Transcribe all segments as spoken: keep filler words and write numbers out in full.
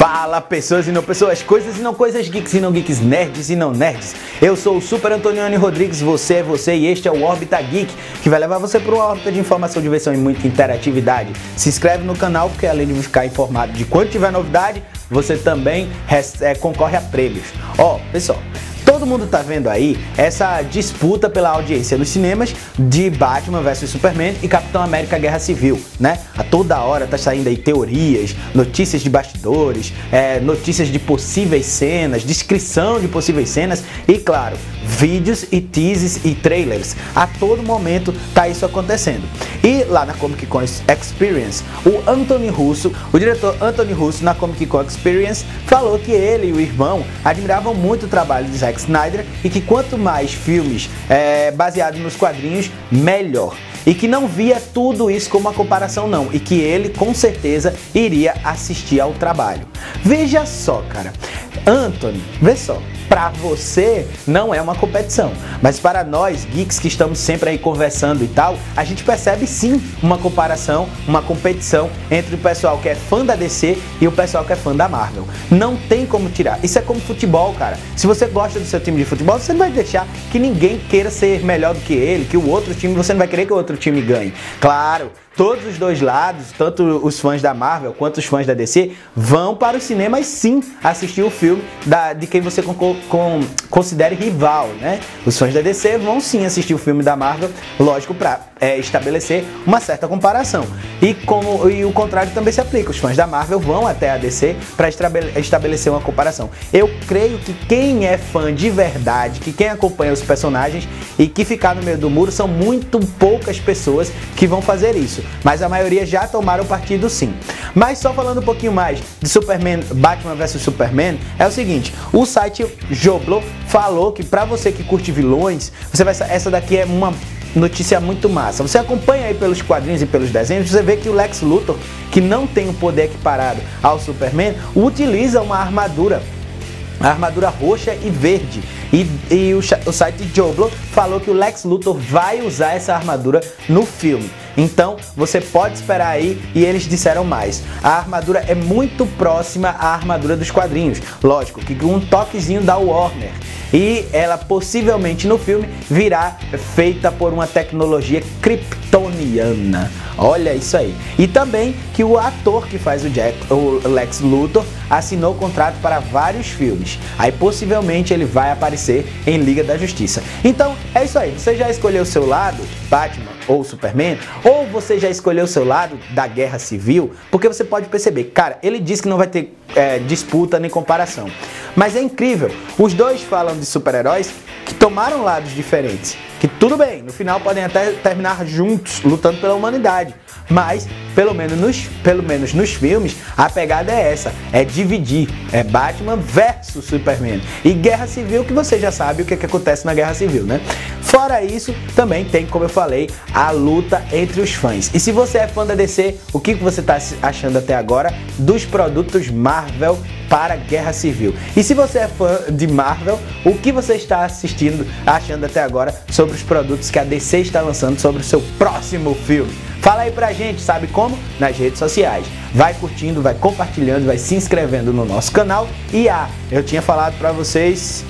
Fala pessoas e não pessoas, coisas e não coisas, geeks e não geeks, nerds e não nerds. Eu sou o Super Antonioni Rodrigues, você é você e este é o Órbita Geek, que vai levar você para uma órbita de informação, diversão e muita interatividade. Se inscreve no canal porque além de ficar informado de quando tiver novidade, você também é, concorre a prêmios. Ó, pessoal, todo mundo tá vendo aí essa disputa pela audiência nos cinemas de Batman versus Superman e Capitão América Guerra Civil, né? A toda hora tá saindo aí teorias, notícias de bastidores, é, notícias de possíveis cenas, descrição de possíveis cenas e, claro, vídeos e teases e trailers. A todo momento tá isso acontecendo. E lá na Comic Con Experience, o Anthony Russo, o diretor Anthony Russo na Comic Con Experience, falou que ele e o irmão admiravam muito o trabalho de Zack Snyder e que quanto mais filmes é, baseados nos quadrinhos, melhor. E que não via tudo isso como uma comparação não, e que ele com certeza iria assistir ao trabalho. Veja só, cara, Anthony, vê só, pra você não é uma competição, mas para nós geeks que estamos sempre aí conversando e tal, a gente percebe sim uma comparação, uma competição entre o pessoal que é fã da D C e o pessoal que é fã da Marvel. Não tem como tirar, isso é como futebol, cara. Se você gosta do seu time de futebol, você não vai deixar que ninguém queira ser melhor do que ele, que o outro time, você não vai querer que o outro time ganhe. Claro, todos os dois lados, tanto os fãs da Marvel quanto os fãs da D C, vão para os cinemas sim assistir o filme da, de quem você com, com, considere rival, né? Os fãs da D C vão sim assistir o filme da Marvel, lógico, para é, estabelecer uma certa comparação. E, como, e o contrário também se aplica, os fãs da Marvel vão até a D C para estabelecer uma comparação. Eu creio que quem é fã de verdade, que quem acompanha os personagens e que ficar no meio do muro, são muito poucas pessoas que vão fazer isso. Mas a maioria já tomaram partido sim. Mas só falando um pouquinho mais de Superman, Batman versus Superman, é o seguinte, o site Joblo falou que pra você que curte vilões, você vai, essa daqui é uma notícia muito massa. Você acompanha aí pelos quadrinhos e pelos desenhos, você vê que o Lex Luthor, que não tem o poder equiparado ao Superman, utiliza uma armadura, a armadura roxa e verde. E, e o, o site Joblo falou que o Lex Luthor vai usar essa armadura no filme. Então você pode esperar aí, e eles disseram mais. A armadura é muito próxima à armadura dos quadrinhos. Lógico que com um toquezinho da Warner. E ela possivelmente no filme virá feita por uma tecnologia kryptoniana. Olha isso aí. E também que o ator que faz o, Jack, o Lex Luthor assinou contrato para vários filmes. Aí possivelmente ele vai aparecer em Liga da Justiça. Então é isso aí. Você já escolheu o seu lado, Batman ou Superman? Ou você já escolheu o seu lado da Guerra Civil? Porque você pode perceber, cara, ele disse que não vai ter é, disputa nem comparação. Mas é incrível, os dois falam de super-heróis que tomaram lados diferentes. Que tudo bem, no final podem até terminar juntos, lutando pela humanidade. Mas, pelo menos, nos, pelo menos nos filmes, a pegada é essa, é dividir, é Batman versus Superman. E Guerra Civil, que você já sabe o que, é que acontece na Guerra Civil, né? Fora isso, também tem, como eu falei, a luta entre os fãs. E se você é fã da D C, o que você está achando até agora dos produtos Marvel para Guerra Civil? E se você é fã de Marvel, o que você está assistindo, achando até agora sobre os produtos que a D C está lançando sobre o seu próximo filme? Fala aí pra gente, sabe como? Nas redes sociais. Vai curtindo, vai compartilhando, vai se inscrevendo no nosso canal. E ah, eu tinha falado pra vocês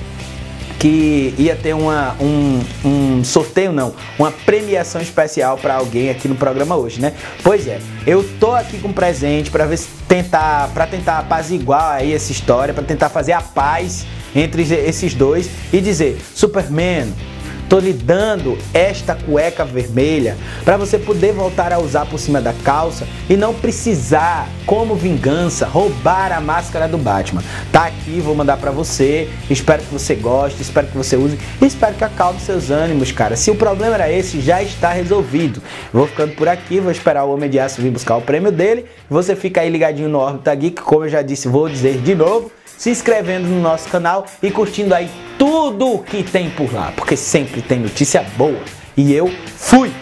que ia ter uma, um, um sorteio, não, uma premiação especial para alguém aqui no programa hoje, né? Pois é, eu tô aqui com um presente para ver se tentar, para tentar apaziguar aí essa história, para tentar fazer a paz entre esses dois e dizer, Superman, tô lhe dando esta cueca vermelha para você poder voltar a usar por cima da calça e não precisar, como vingança, roubar a máscara do Batman. Tá aqui, vou mandar para você, espero que você goste, espero que você use e espero que acalme seus ânimos, cara. Se o problema era esse, já está resolvido. Vou ficando por aqui, vou esperar o Homem de Aço vir buscar o prêmio dele. Você fica aí ligadinho no Órbita Geek, como eu já disse, vou dizer de novo, se inscrevendo no nosso canal e curtindo aí tudo que tem por lá, porque sempre tem notícia boa. E eu fui!